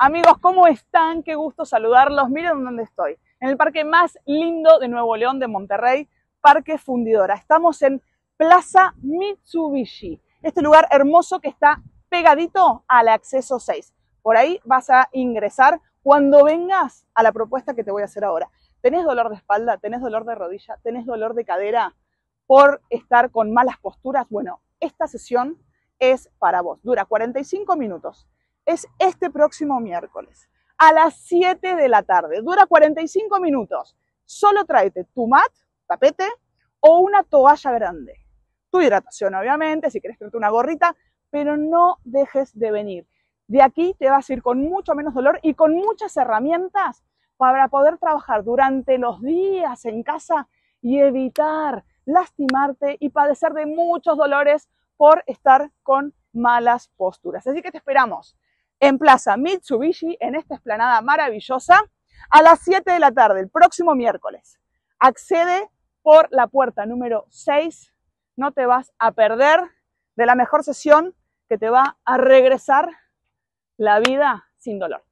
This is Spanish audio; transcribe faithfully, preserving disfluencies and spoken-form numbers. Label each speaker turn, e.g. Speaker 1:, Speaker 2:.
Speaker 1: Amigos, ¿cómo están? Qué gusto saludarlos. Miren dónde estoy. En el parque más lindo de Nuevo León, de Monterrey, Parque Fundidora. Estamos en Plaza Mitsubishi. Este lugar hermoso que está pegadito al acceso seis. Por ahí vas a ingresar cuando vengas a la propuesta que te voy a hacer ahora. ¿Tenés dolor de espalda? ¿Tenés dolor de rodilla? ¿Tenés dolor de cadera por estar con malas posturas? Bueno, esta sesión es para vos. Dura cuarenta y cinco minutos. Es este próximo miércoles a las siete de la tarde. Dura cuarenta y cinco minutos. Solo tráete tu mat, tapete o una toalla grande. Tu hidratación, obviamente, si querés traerte una gorrita, pero no dejes de venir. De aquí te vas a ir con mucho menos dolor y con muchas herramientas para poder trabajar durante los días en casa y evitar lastimarte y padecer de muchos dolores por estar con malas posturas. Así que te esperamos en Plaza Mitsubishi, en esta explanada maravillosa, a las siete de la tarde, el próximo miércoles. Accede por la puerta número seis, no te vas a perder de la mejor sesión que te va a regresar la vida sin dolor.